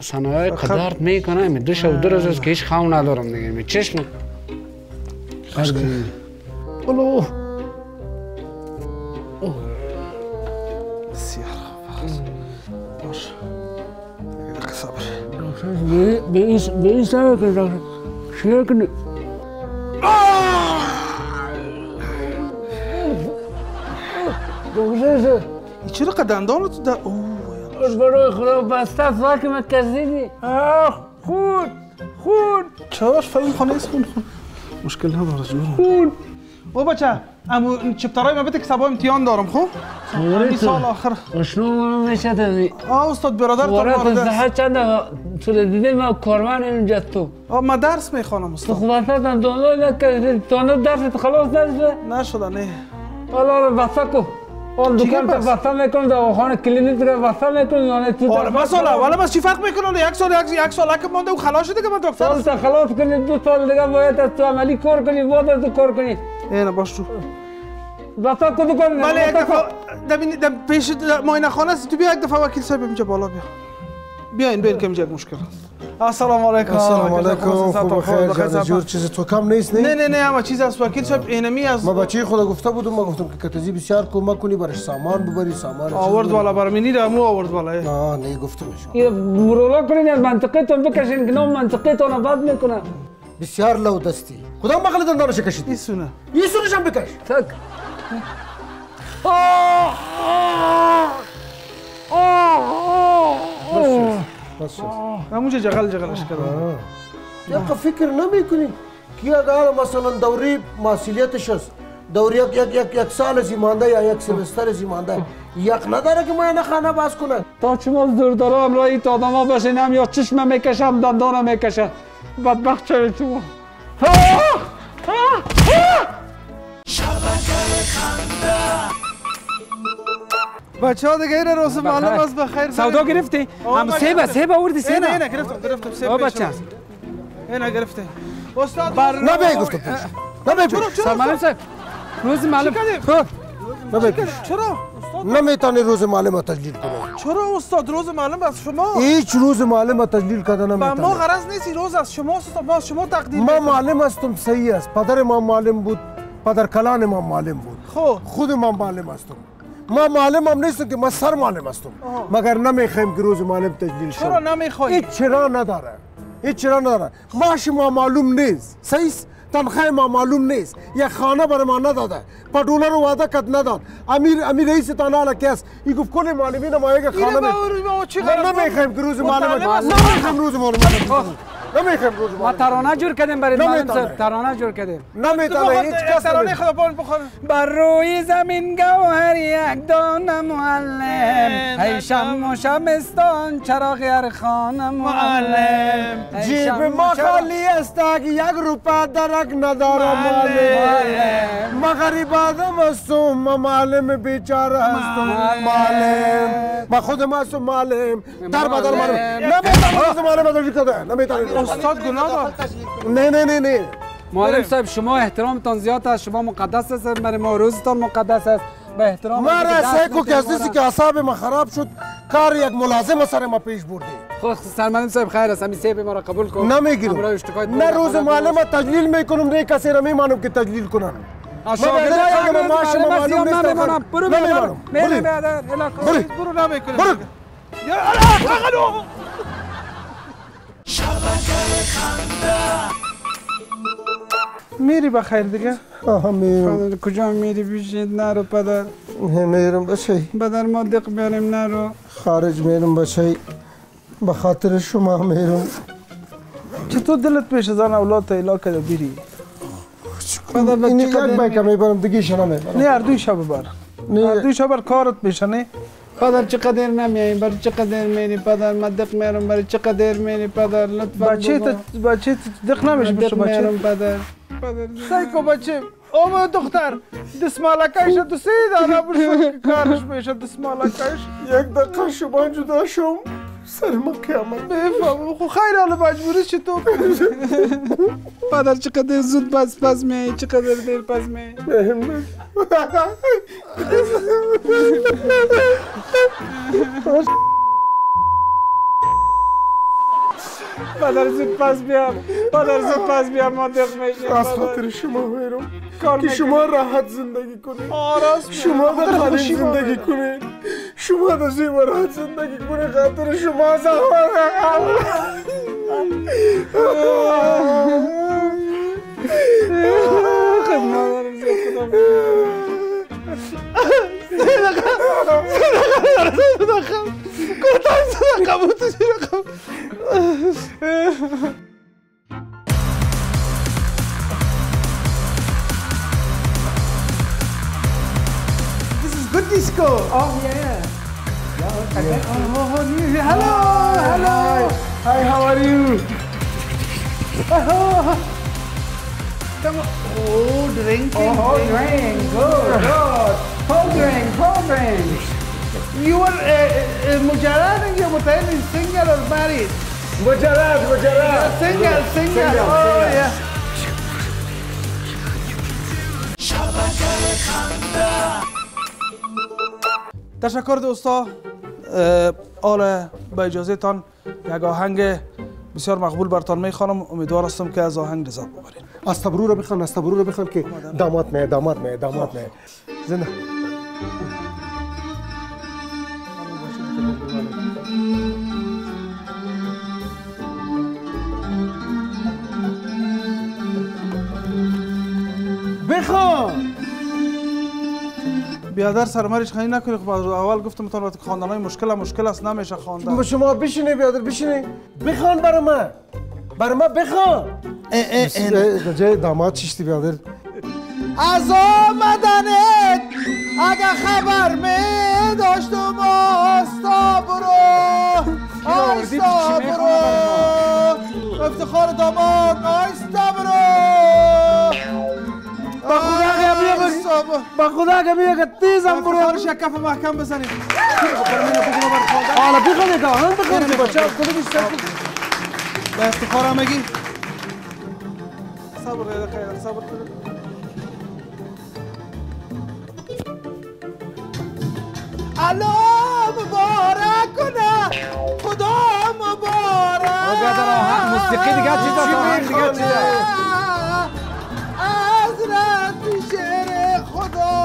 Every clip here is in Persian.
صنایع قدرت میکنه. دو شب دو روز که هیچ خام ندارم دیگه. چشم الو بسیار باش دقیقه صبر به این سبب که دکتر شیر کنی. دکتر چرا قدندان تو در برای خراب بسته فاک مکزیدی. خون چراش فلان خانه است خون مشکل نداره جون او بچه امو چپترای ما بده که سبا امتحان دارم خب این سال آخر اشنو میشه تمی استاد برادر تو وارد وارد زهر چند تو دیدی ما کاروان اینجا تو ما درس میخوانم تو استاد خوباتم دانلود نکردی تو درس خلاص نشده نشده نه حالا واسه کو اون دکان تا واسه میکنم دواخانه کلینیک تو واسه میکنم یا نه تو آره مثلا ولی بس چی فرق میکنه یک سال که مونده و خلاص شده که من دکتر سال خلاص کنی 2 سال دیگه باید تو عملی کار کنی باید تو کار کنی نه باش تو واسه کو دکان ولی یک دفعه در پیش معاینه خانه است تو بیا یک دفعه وکیل صاحب اینجا بالا بیاین که اینجا مشکل است السلام علیکم السلام علیکم خوب خیر جان جور چیز تو کم نیست نه همه چیز است وکیل صاحب اینمی از ما بچه خدا گفته بودم ما گفتم که کتازی بسیار کمک کنی برش سامان ببری سامان آورد والا برامینی رامو آورد والا نه گفتمش یه مرولا کنین از منطقه تون بکشین که نام منطقه تون آباد میکنه بسیار لو دستی کدام مقاله دندانش کشیدی این سونش هم بکش تک بس همونجا جغلش کردم یا فکر نمیکنی که اگر مثلا دوری مسئولیتش است دوری یک سال زیمانده یا یک سمستر زیمانده یک نداره که ما خانه باز کنه تا چما دور دارم رای تا آدما بشینم یا چشم میکشم دندانم میکشه بدبخت چه تو بچه ها دیگه این روز معلوم است بخیر سودا گرفتی؟ هم سیب آوردی سیب؟ نه گرفتم سیب بچه نه گرفته استاد نبی گفتم نبی سلام صاحب روز معلوم نبی چرا نمیتونی روز معلم تجلیل کنی چرا استاد روز معلم از شما هیچ روز معلم تجلیل کردن نمیتونی ما غرض نیست روز از شما استاد ما شما تقدیر ما معلم هستم صحیح است پدر ما معلم بود پدر کلان ما معلم بود خود ما معلم هستم ما معلم هم نیستم که ما سر معلم هستم مگر نمیخوایم که روز معلم تجلیل شد چرا نمیخوایی هیچ چرا نداره معاش ما معلوم نیست صحیح تنخواه ما معلوم نیست یک خانه برای ما نداده پتوله رو وعده کد نداد امیر رئیس تانال کس این گفت کل معلمین ما یک خانه نمیخوایم که روز معلم نمیخوایم روز ما ترانه جور کردیم برای معلم صاحب ترانه جور کردیم نمیتونه هیچ کس ترانه خدا پاون بخوره بر روی زمین گوهر یک دانه معلم ای شم و شبستان چراغ هر خانه معلم جیب ما خالی است که یک روپا درک ندارم معلم ما غریب آدم هستم ما معلم بیچاره هستم معلم ما خودم هستم معلم در بدل معلم نمیتونم استاد گناه دار نه معلم صاحب شما احترامتان زیاد است شما مقدس است برای ما روزتان مقدس است به احترام ما راسته کو که از که اعصاب ما خراب شد کار یک ملازم سر ما پیش بردی خود سرمعلم صاحب خیر است همین سیب ما را قبول کن نمیگیرم نه روز معلم تجلیل میکنم نه کسی را میمانم که تجلیل کنم ما بدون معاش ما معلوم نیست برو نمیکنم برو میری بخیر دیگه میرم کجا میری بیشید نرو پدر میرم بچه بدر ما دق بیاریم نرو خارج میرم بچه به خاطر شما میرم چطور دلت پیش از آن اولاد تا علاقه بیری این یک بیکه میبرم دیگه شنا میبرم نه اردوی شب بر اردوی شب بر کارت پیشه نه پدر چقدر نمیایی برای چقدر میری پدر من دق میرم برای چقدر میری پدر لطفا بچه دق نمیشه بچه میرم پدر سایکو بچه اومد دختر دسمالکایش تو سیدا نبرشون کارش میشه دسمالکایش یک دقیقه شما جدا شم سر ما قیامت بفهم خو خیر حالا مجبوری چی تو پدر چقدر زود پس میایی چقدر دیر پس میایی پدر زود پس بیام پدر زود پس بیام ما دق میشیم از خاطر شما میرم که شما راحت زندگی کنید شما در خانه زندگی کنید شما در زیبا راحت زندگی کنید خاطر شما This is good disco. Oh yeah. Hello, hello. Hi, how are you? Come on. Oh, drinking. Oh, drink, good. Cold drink. You are mujarrad and you're single or married? مجرد Single. Oh, yeah. تشکر دوستا. حالا با اجازه تان یک آهنگ بسیار مقبول برتان میخوانم. امیدوار هستم که از آهنگ لذت ببرید. استبرو رو بخوان که داماد نه زنده بخوان بیادر سرمایش خیلی نکنید. خب اول گفتم تان وقتی خواندنای مشکل است نمیشه خواندن. شما بشینه بیادر بشینه بخوان برای من بخوان جای داماد چیشتی بیادر از آمدنت اگه خبر می داشتم آستا برو افتخار داماد آستا برو با خدا اگه بیاگه تیزم برو افتخارش یک کف محکم بزنید. حالا بخونه که آهن بخونه بچه به افتخار همگی صبر کنید. الله مبارک کنه خدا مبارک. موسیقی دیگه چیزا آهنگ دیگه چیزا حضرت شعر خدا.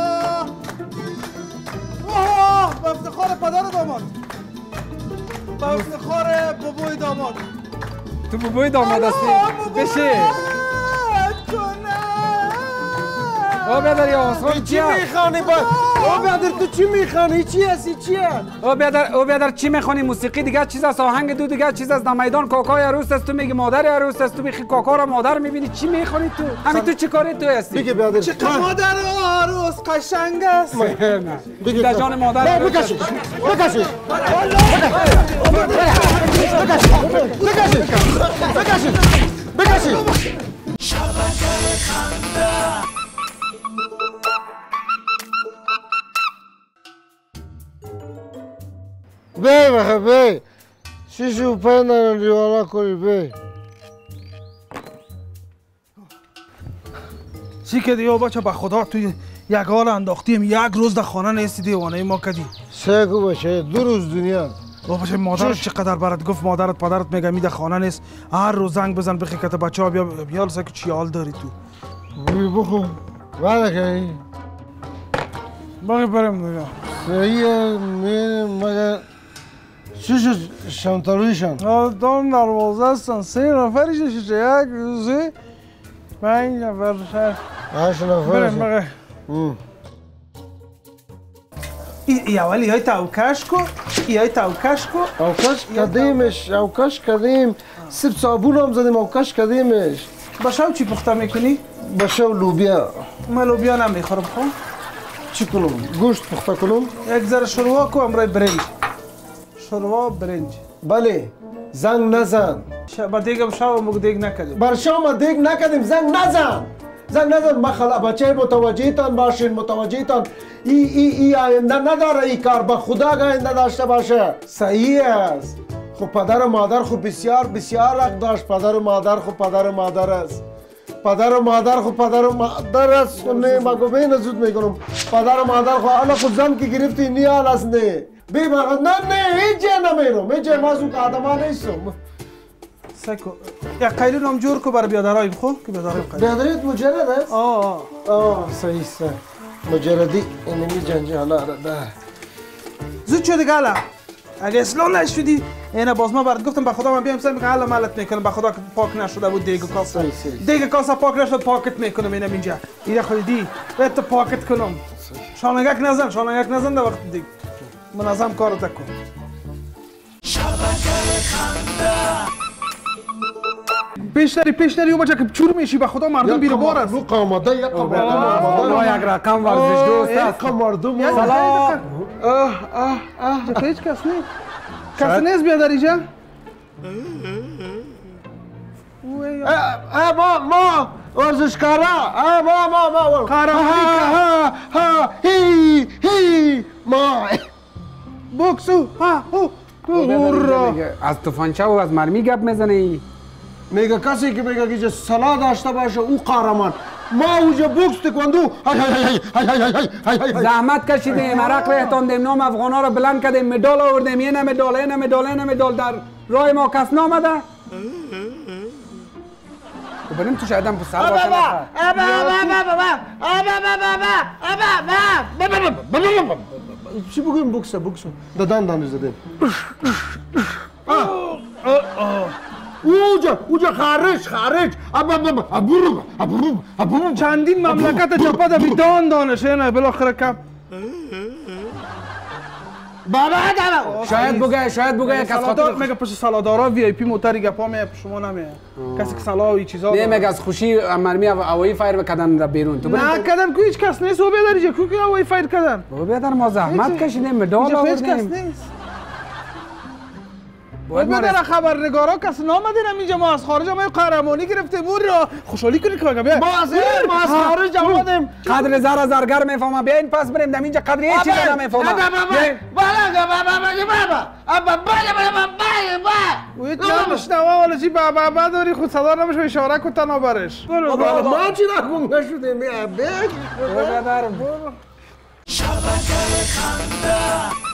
به افتخار پدر داماد به افتخار بابوی داماد. تو بابوی داماد هستی بشه او بیادر یا آسان چی میخوانی با او بیادر تو چی میخوانی چی هستی چیه او بیادر چی میخوانی موسیقی دیگه چیز است آهنگ دو دیگه چیز است. در میدان کاکای عروس است تو میگی مادر عروس است. تو میگی کاکا را مادر میبینی چی میخوانی تو همین تو چی کاری تو هستی بگی بیادر چه مادر عروس قشنگ است. بگی در جان مادر بکشش بی شیشو پندن دیوالا کنی بی چی که دیو بچه به خدا توی یک حال انداختیم یک روز در خانه نیستی دیوانه ما کدی سگو بچه 2 روز دنیا بچه مادرت چقدر برات گفت مادرت پدرت میگه می در خانه نیست هر روز زنگ بزن بخی که بچه ها بیا لسه که چی حال داری تو بی بخون بعد کنی باقی برم دیگه صحیحه میرم مگر چی شد شمتارویشان دام دروازه هستن 3 نفرش شده یک روزی 5 نفر شد 8 نفر برم بقیه ای اولی های توکش کو اوکش کدیم سب صابون هم زدیم اوکش کدیمش باشو چی پخته میکنی؟ باشو لوبیا من لوبیا نمیخورم خب چی کنم؟ گوشت پخته کنم؟ یک ذره شوروا کو امرای برنج شوروا برنج بله زنگ نزن با دیگم شاو مگه دیگ نکردیم بر شام دیگ نکردیم زنگ نزن مخلا بچه متوجهتان باشین ای آینده نداره ای کار به خدا آینده داشته باشه صحیح است خب پدر و مادر خب بسیار حق داشت پدر و مادر خب پدر و مادر است نه مگو بین زود میکنم پدر و مادر خب حالا خود زن که گرفتی نیال است نه بی نه هیچ جه نمیرم هیچ جه مازو که آدم ها نیستم سکو یک قیلون هم جور کو بر بیادرایم خو که بیادرایم قیلون بیادریت مجرد است؟ آه صحیح صحیح مجردی اینمی جنجاله را ده زود شو دیگه حالا اگه اصلاح نشدی اینه باز ما برات گفتم به خدا من بیام سر میگه حالا مالت میکنم به خدا که پاک نشده بود دیگه کاسه دیگه کاسه پاک نشد پاکت میکنم اینم اینجا دیگه خودی باید تو پاکت کنم شانگک نزن در وقت دیگه منظم کارت کن پیشتری او بچه که چور میشی به خدا مردم بیرو بار است رو قامده یک ما یک رقم ورزش دوست است مردم سلام جا هیچ کس نیست کسی نیست بیادر اینجا ما ورزشکارا ما هی ما بوکسو از توفانچه و از مرمی گپ میزنی میگه کسی که میگه که سلا داشته باشه او قهرمان ما اوجا بوکس تکواندو زحمت کشیدیم عرق ریختاندیم نام افغانا رو بلند کردیم مدال آوردیم اینه مدال در راه ما کس نامده بریم تو شاید هم پسر باشه چی بگویم بوکس دادن دانش زدیم اوجا خارج چندین مملکت جپا دا بی دانش اینه بالاخره کم شاید بگه کس خاطر میگه پس سالادارا وی ای پی موتری گپا میه شما نمیه کسی که سلا و این چیزا میگه از خوشی مرمی هوایی فایر بکدن در بیرون تو نه کدن کو هیچ کس نیست او بیادر اینجا کو که هوایی فایر کدن بیادر ما زحمت کشیدیم مدال آوردیم بیادر خبرنگارا کس نامدین اینجا ما از خارج ما قهرمانی گرفتیم اون را خوشحالی کنید که بگم ما از خارج آمدیم قدر زرگر میفهمم بیاین پس بریم دم اینجا قدر هیچ چیز نمیفهمم نمیشنوه والا چی بابا داری خود صدا نمیشه اشاره کن تنها برش ما چی نکنم نشدیم بیادر شبکه خنده